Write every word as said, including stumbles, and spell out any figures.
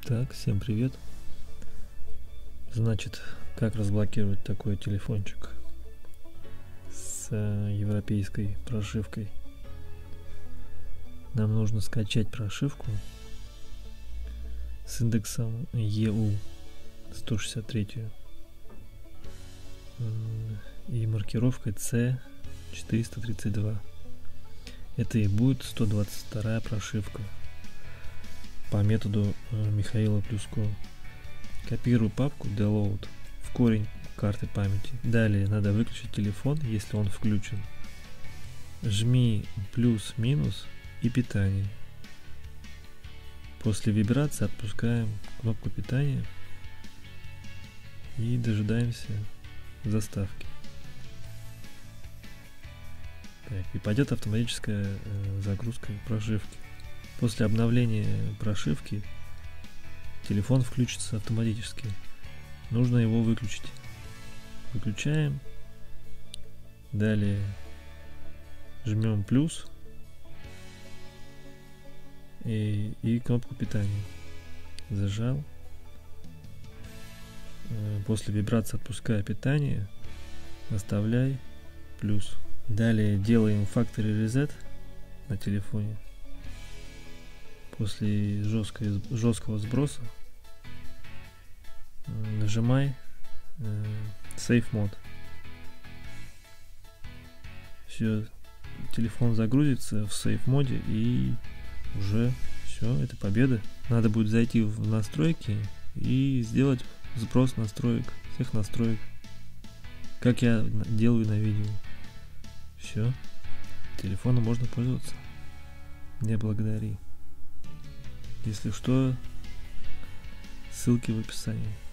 Так, всем привет. Значит, как разблокировать такой телефончик с э, европейской прошивкой? Нам нужно скачать прошивку с индексом и ю сто шестьдесят три и маркировкой си четыреста тридцать два. Это и будет сто двадцать вторая прошивка по методу э, Михаила Плюскова. Копирую папку download в корень карты памяти. Далее надо выключить телефон, если он включен. Жми плюс-минус и питание. После вибрации отпускаем кнопку питания и дожидаемся заставки. Так, и пойдет автоматическая э, загрузка прошивки. После обновления прошивки телефон включится автоматически. Нужно его выключить. Выключаем. Далее жмем плюс и, и кнопку питания. Зажал. После вибрации отпуская питание, оставляй плюс. Далее делаем Factory Reset на телефоне. После жесткого, жесткого сброса нажимай э, Safe Mode. Все, телефон загрузится в Safe моде и уже все, это победа. Надо будет зайти в настройки и сделать сброс настроек, всех настроек, как я делаю на видео. Все, телефоном можно пользоваться. Не благодари. Если что, ссылки в описании.